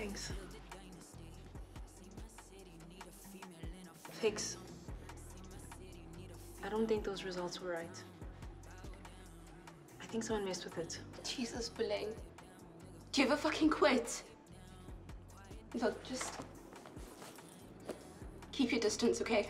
Thanks. Fiks. I don't think those results were right. I think someone messed with it. Jesus, Puleng. Do you ever fucking quit? Look, just keep your distance, okay?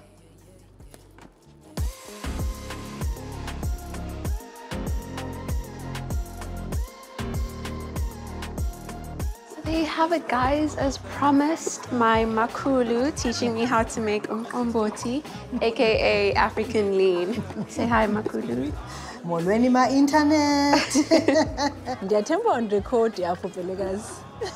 There you have it, guys. As promised, my makulu teaching me how to make umqombothi, aka African lean. Say hi, makulu. Molweni ma internet. Ndiyathemba on record yapho guys.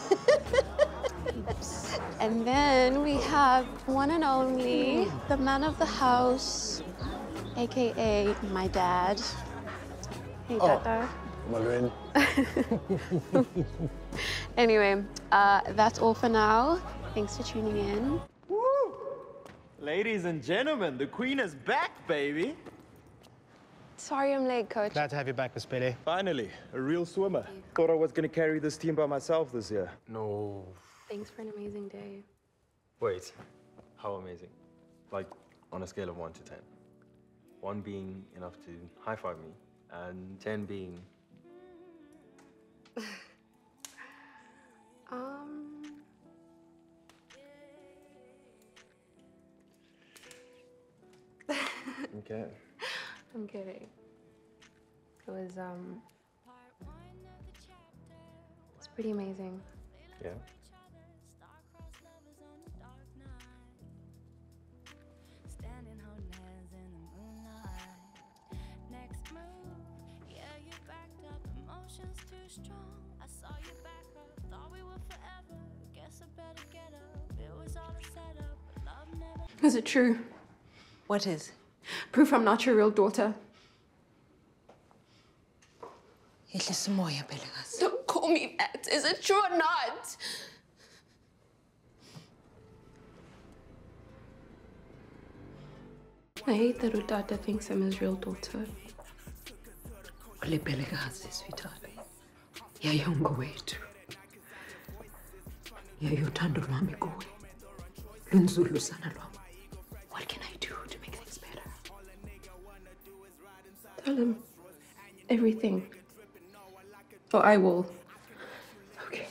And then we have one and only, the man of the house, aka my dad. Hey, Dada. Molweni. Anyway, that's all for now. Thanks for tuning in. Woo! Ladies and gentlemen, the queen is back, baby. Sorry I'm late, coach. Glad to have you back, Miss Pele. Finally, a real swimmer. Thought I was going to carry this team by myself this year. No. Thanks for an amazing day. Wait, how amazing? Like, on a scale of 1 to 10. 1 being enough to high-five me, and 10 being... Okay. I'm kidding. It was, it's pretty amazing. Yeah? Is it true? What is? Proof I'm not your real daughter. Don't call me that. Is it true or not? I hate that Udata thinks I'm his real daughter. Sweetheart. Yayongowethu. Yayothando lwami kuwe. Lunzulu sana lwami. What can I do to make things better? Tell him everything. Or I will. Okay.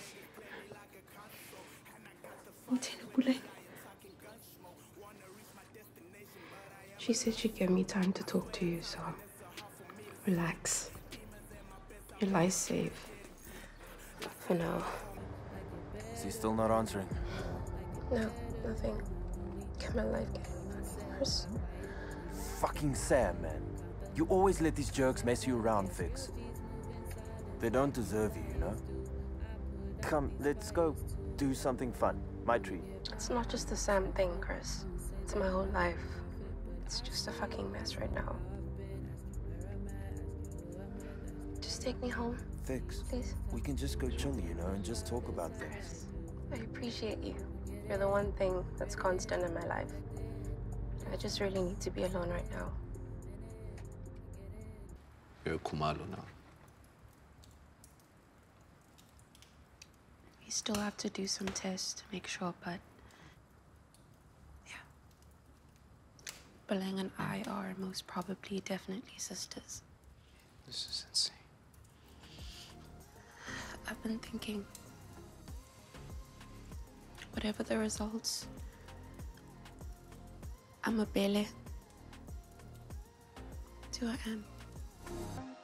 She said she'd give me time to talk to you, so relax. Your life's safe. For now. Is he still not answering? No, nothing. Can my life get worse? Fucking Sam, man. You always let these jerks mess you around, Fiks. They don't deserve you, you know? Come, let's go do something fun. My treat. It's not just the Sam thing, Chris. It's my whole life. It's just a fucking mess right now. Just take me home. Fiks, please. We can just go chill, you know, and just talk about things. I appreciate you. You're the one thing that's constant in my life. I just really need to be alone right now. You're Kumalo now. We still have to do some tests to make sure, but yeah. Puleng and I are most probably definitely sisters. This is insane. I've been thinking, whatever the results, I'm a Bele. That's who I am.